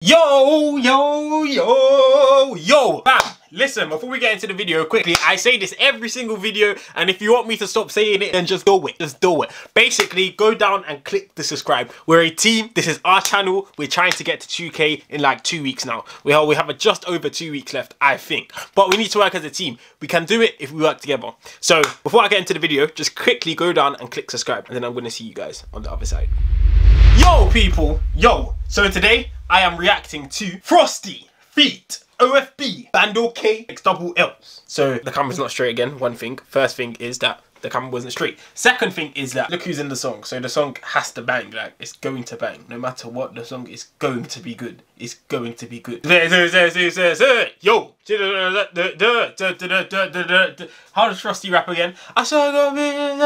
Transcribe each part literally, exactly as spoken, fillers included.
Yo, yo, yo, yo, bam. Listen, before we get into the video quickly, I say this every single video, and if you want me to stop saying it, then just do it, just do it. Basically, go down and click the subscribe. We're a team, this is our channel, we're trying to get to two K in like two weeks now. We have, we have just over two weeks left, I think. But we need to work as a team. We can do it if we work together. So, before I get into the video, just quickly go down and click subscribe, and then I'm going to see you guys on the other side. Yo, people, yo. So today, I am reacting to Frosty feat. O F B, Bando K, X double L's. So the camera's not straight again, one thing. First thing is that the camera wasn't straight. Second thing is that, look who's in the song. So the song has to bang, like, it's going to bang. No matter what, the song is going to be good. It's going to be good. Yo! How does Frosty rap again? I saw go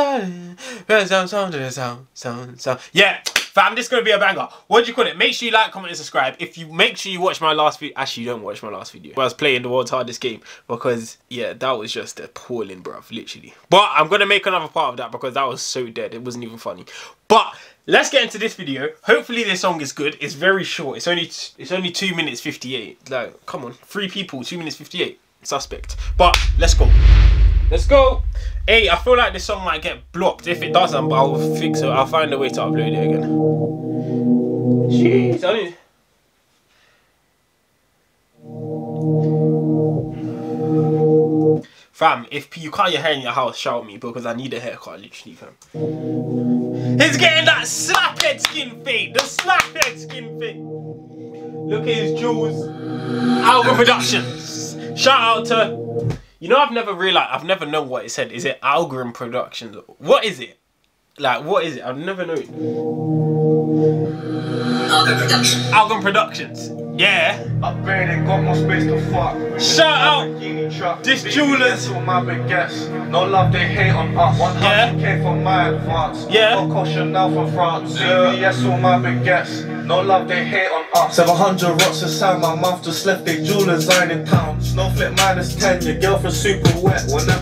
yeah! Fam, this is going to be a banger. What do you call it? Make sure you like, comment and subscribe. If you make sure you watch my last video. Actually, you don't watch my last video. I was playing the world's hardest game. Because, yeah, that was just appalling, bruv. Literally. But I'm going to make another part of that because that was so dead. It wasn't even funny. But let's get into this video. Hopefully this song is good. It's very short. It's only it's only two minutes fifty-eight. Like, come on. Three people, two minutes fifty-eight. Suspect. But let's go. Let's go. Hey, I feel like this song might get blocked. If it doesn't, but I'll fix it. I'll find a way to upload it again. Jeez, I didn't... Fam, if you cut your hair in your house, shout me because I need a haircut, literally, fam. He's getting that slaphead skin fade. The slaphead skin fade. Look at his jewels. Alga Productions. Shout out to... You know, I've never realized, I've never known what it said. Is it Algorithm Productions? What is it? Like, what is it? I've never known. Algorithm Productions. Algorithm Productions. Yeah. Upgraded, got more space to fuck. Shout out. This jewelers. My biggest. No love, they hate on us. one hundred K for my advance. Yeah. Coco Chanel from France. C V S all my biggest. No love, they hate on us. seven hundred rocks inside my mouth, just left they jewelers nine in town. Snowflake minus ten, your girlfriend super wet. Whenever.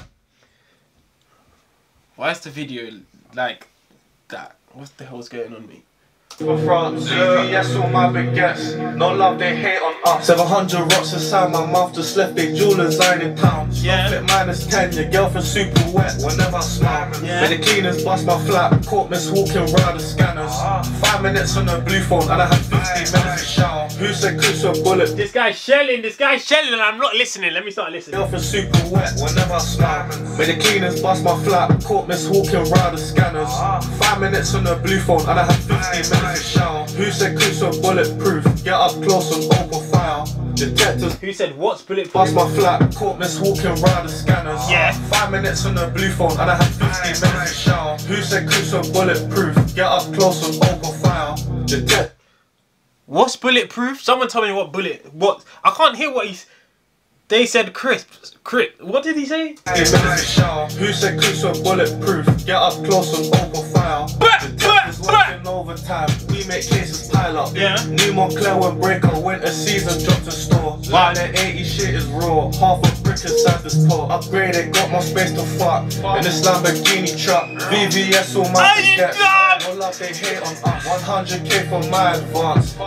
Why is the video like that? What the hell's going on, mate? For France, C V S all my biggest. No love, they hate on us. seven hundred rocks inside my mouth, just left they jewelers nine in town. Yeah. Snowflake minus ten, your girlfriend super wet. Whenever I smile, yeah. When the cleaners bust my flat, caught miss walking round the scanners. Five minutes on the blue phone, and I had fifteen minutes to shower. Who said Chris a bullet? This guy's shelling, this guy's shelling, and I'm not listening. Let me start listening. Girlfriend super wet. Whenever I smile, when the cleaners bust my flat, caught miss walking round the scanners. Five minutes on the blue phone, and I had fifteen minutes to shower. Who said Chris a bulletproof? Get up close and open fire. Detectives. Who said what's bulletproof? Bust my flat, caught miss walking round the scanners. Yeah. Five minutes on the blue phone, and I had fifteen minutes to shower. Who said Chris a bulletproof? Get up close and open fire. Detectives. What's bulletproof? Someone tell me what bullet. What? I can't hear what he's. They said crisp. Crisp. What did he say? Who said Chris a bulletproof? Get up close and open fire. Detectives working overtime. We make cases pile up. Yeah. New Montclair when breaker. Winter season dropped in store. Wow. Line at eighty shit is raw. Half a brick inside this pot. Upgraded, got more space to fuck. In this Lamborghini truck. V V S all my baguettes. No love, they hate on us. one hundred K for my advance.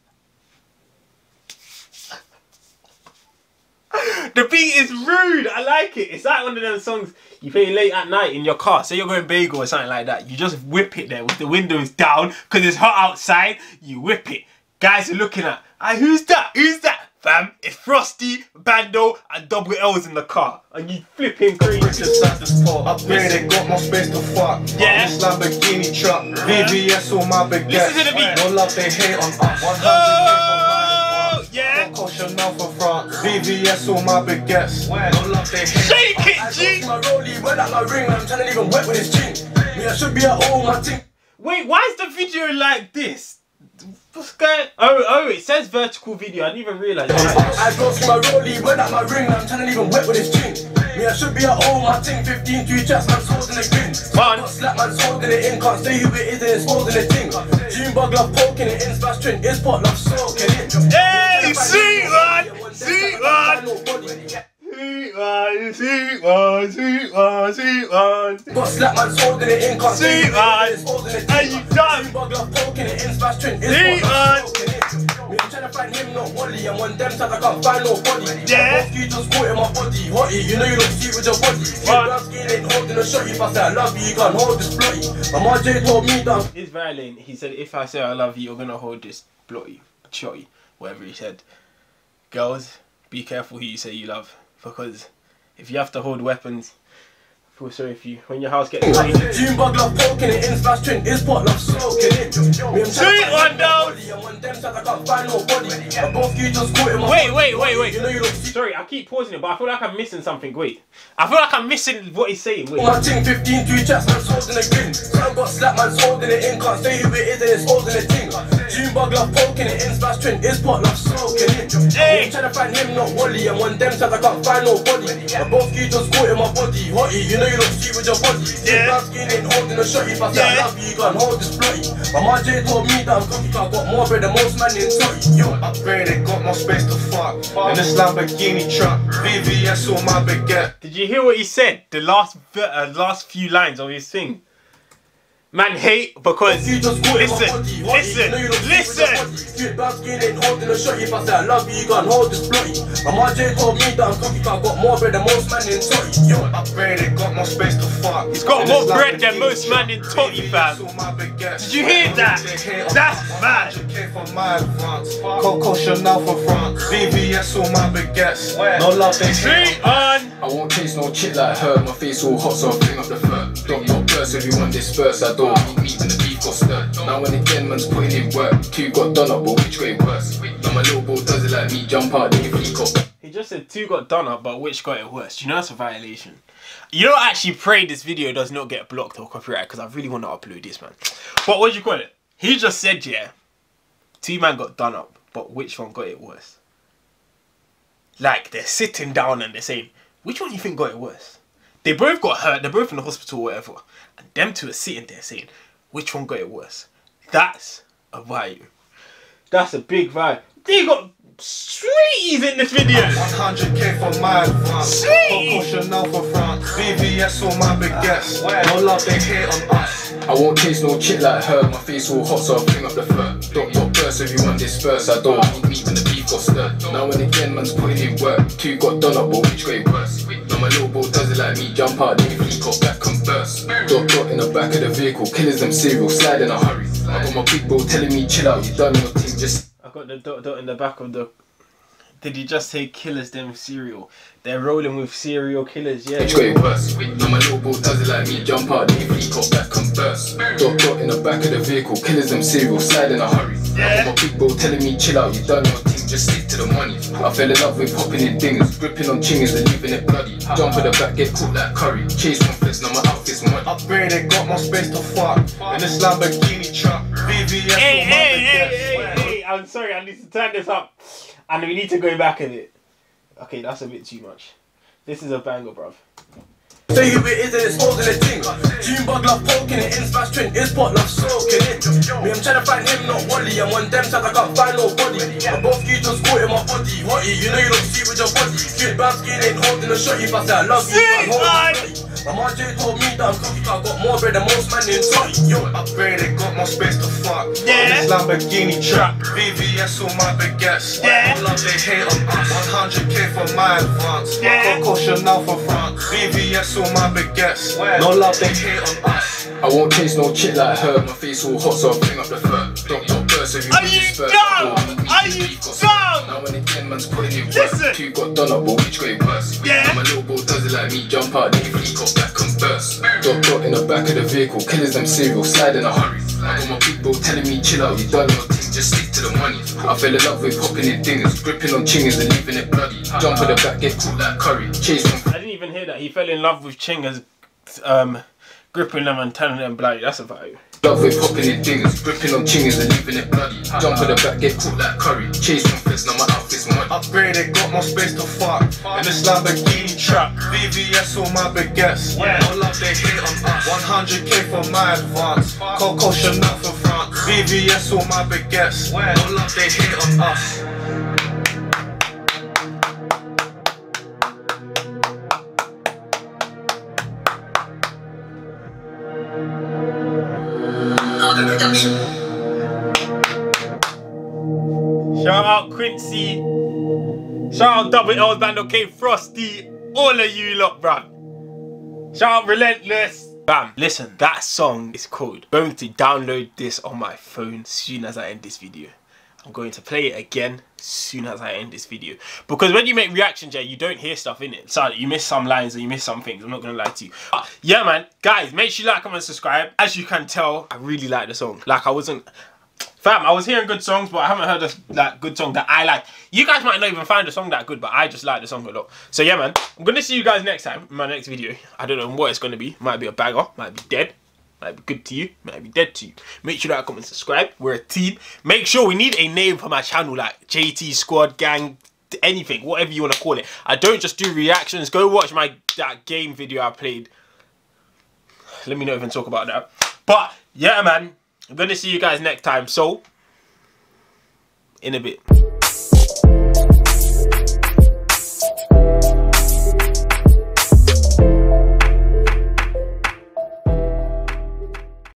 The beat is rude. I like it. It's like one of them songs you play late at night in your car. Say you're going bagel or something like that. You just whip it there with the windows down because it's hot outside. You whip it. Guys are looking at, hey, who's that? Who's that? Fam, it's Frosty, Bando, and double L's in the car. And you flipping crazy. Upgraded, got more space to fuck. Yeah. This Lamborghini truck. V V S all my baguettes. Listen to the beat. No love, they hate on us. one hundred K Oh, for yeah. Coco Chanel from France. V V S all my baguettes. No love, they hate. Shake it, G. My rollie, wet at my ring, I'm trying to leave him wet with his chin. Me, I should be at all my team. Wait, why is the video like this? What's going? Oh, oh, it says vertical video. I didn't even realize. I go through my rollie, wet at my ring, I'm trying to leave him wet with his chin. Me, I should be at all my team. fifteen, three chats, man's holding the grin. One. Slap, man's holding it in. Can't say who it is and it's holding the thing. June bug love poking it in, splash trend. It's pot love soaking it. Hey, sweet one, sweet one. Sweet one, sweet one, sweet one, sweet one. Got slap, man's holding it in. Can't say Sweet who it is and it's one. holding the thing. Are you done? June bug love poking it in, splash trend. It's Sweet pot love one. soaking it. Me, I'm trying to find him, not Wally. And when them said I can't find nobody. Yeah. Both you just caught in my body. Hottie, you know you don't see with your body. Brown skin ain't holding a shot. If I say I love you, you can't hold this bloody. And my J told me that. It's violent. He said, if I say I love you, you're gonna hold this bloody, shotty, whatever he said. Girls, be careful who you say you love, because if you have to hold weapons, I feel sorry for you. When your house gets raided. June bug love poking it in, smash twin, is pot love soaking it. Sweet one down! Wait, wait, wait, wait. Sorry, I keep pausing it, but I feel like I'm missing something. Wait. I feel like I'm missing what he's saying. Wait. My team fifteen, three chats, man's holding a grin. Son got slapped, man's holding it in. Can't say who it is and it's holding a ting. June bug love poking it in, smash twin, is pot love soaking it. I'm trying to find him, not Wally. And when them said I can't find nobody. And both you just caught in my body. Hottie, you know you don't see with your body. Yeah. Brown skin ain't holding a shot. If I say I love you, you can't hold this bloody. But my J told me that I'm cocky, I got more bread than most man in Totty. Yo, upgraded, got more space to fuck. In this Lamborghini truck, V V S or my baguette. Did you hear what he said? The last uh, last few lines of his thing. Man hate because listen, listen, listen. Brown skin ain't holding a shot. If I say I love you, you can't hold this bloody. And my J told me that I'm cocky, I got more bread than most man in Totty. Yo, upgraded, got more space to fuck. He's got more bread than most man in Totty, fam. Did you hear that? That's mad. Coco Chanel from France, V V S or my baguettes. No love, they hate on. I won't chase no chick like her. My face all hot, so I fling up the fur. Don't not burst if you want disperse. I don't need meat when the beef got stirred. Now when again man's putting in work. Two got done up, but which way worse? Now my little bro does it like me. Jump out, then you fleek up. He just said two got done up, but which got it worse? Do you know that's a violation? You don't actually pray this video does not get blocked or copyright, because I really want to upload this, man. But what do you call it? He just said, yeah, two man got done up, but which one got it worse? Like, they're sitting down and they're saying, which one do you think got it worse? They both got hurt, they're both in the hospital or whatever. And them two are sitting there saying, which one got it worse? That's a vibe. That's a big vibe. They got sweeties in this video. one hundred K for my advance. Coco Chanel for France, V V S or my baguettes. No love, they hate on us. I won't chase no chick like her. My face all hot, so I fling up the fur. Don't not burst if you want disperse. I don't need meat when the beef got stirred. Now and again man's putting in work. Two got done up, but which way worse? Now my little bro does it like me. Jump out, then you fleek up, back and burst. Dot dot in the back of the vehicle. Killers them serial, slide in a hurry. I got my big bro telling me chill out. You done your thing, just. I got the dot dot in the back of the. Did he just say killers them cereal? They're rolling with serial killers, yeah. Which way worse? Now my little bro does it like me. Jump out, then you fleek up, back and burst. Dot dot in the back of the vehicle. Killers them serial, slide in a hurry. I got my big bro telling me chill out. You done your thing, just stick to the money. I fell in love with popping in dingers, gripping on chingers and leaving it bloody. Jump at the back, get caught like curry. Chase conflicts, now my outfit's muddy. Upgraded, got more space to fuck. In this Lamborghini truck, V V S Hey, or my hey, hey, baguettes. hey, hey, I'm sorry, I need to turn this up. And we need to go back a bit. Okay, that's a bit too much. This is a banger, bruv. say who it is and it's holding a ting. June bug love poking it in, smash twin, is pot love soaking it. Me, I'm trying to find him, not Wally. And when them said I can't find nobody. And both you just caught in my body. Hottie, you know you don't see with your body. Straight brown skin ain't holding a shot. If I say I love you, I'm holding a my mom J told me that I'm cocky, I got more bread than most man in Totty. Yo, upgraded, got more space to fuck. Yeah. This Lamborghini truck, V V S or my baguettes. Yeah. No love, they hate on us. one hundred K for my advance. Yeah. Coco Chanel for France, V V S or my baguettes. No love, they hate on us. I won't chase no chick like her. My face all hot, so I bring up the fur. Don't not burst if you Are want you this first. dumb? Are you dumb? Now when again man's putting in work. Listen. Two got done up, but which way worse? Yeah. Now my little bro does it like me. Jump out, then you fleek up, back and burst. Dot dot in the back of the vehicle. Killers them serial, slide in a hurry. I got my big bro telling me chill out. You done your thing, just stick to the money. I fell in love with hopping in dingers, gripping on chingers and leaving it bloody. Jump at the back, get caught like curry. Chase one. I didn't even hear that. He fell in love with chingers, um, gripping them and telling them bloody. That's a vibe. Love with hopping in dingers, gripping on chingers and leaving it bloody. Jump at the back, get caught like curry. Chase one flex, now my outfit's muddy. Upgraded, got more space to fuck. In this Lamborghini truck, V V S or my baguettes. No love, they hate on us. one hundred K for my advance. Coco Chanel for France, V V S or my baguettes. No love, they hate on us. Shout out Quincy. Quincy. Shout out Double L's band, okay, Frosty. All of you lot, bruv. Shout out Relentless. Bam. Listen, that song is called. I'm going to download this on my phone as soon as I end this video. I'm going to play it again as soon as I end this video. Because when you make reactions, yeah, you don't hear stuff in it. So you miss some lines and you miss some things. I'm not going to lie to you. But yeah, man. Guys, make sure you like, comment, subscribe. As you can tell, I really like the song. Like, I wasn't... Fam, I was hearing good songs, but I haven't heard a like, good song that I like. You guys might not even find the song that good, but I just like the song a lot. So yeah, man. I'm going to see you guys next time in my next video. I don't know what it's going to be. Might be a banger. Might be dead. Might be good to you, might be dead to you. Make sure to like, comment, subscribe. We're a team. Make sure we need a name for my channel, like J T Squad Gang, anything, whatever you want to call it. I don't just do reactions. Go watch my that game video I played. Let me not even talk about that. But yeah, man, I'm gonna see you guys next time. So in a bit.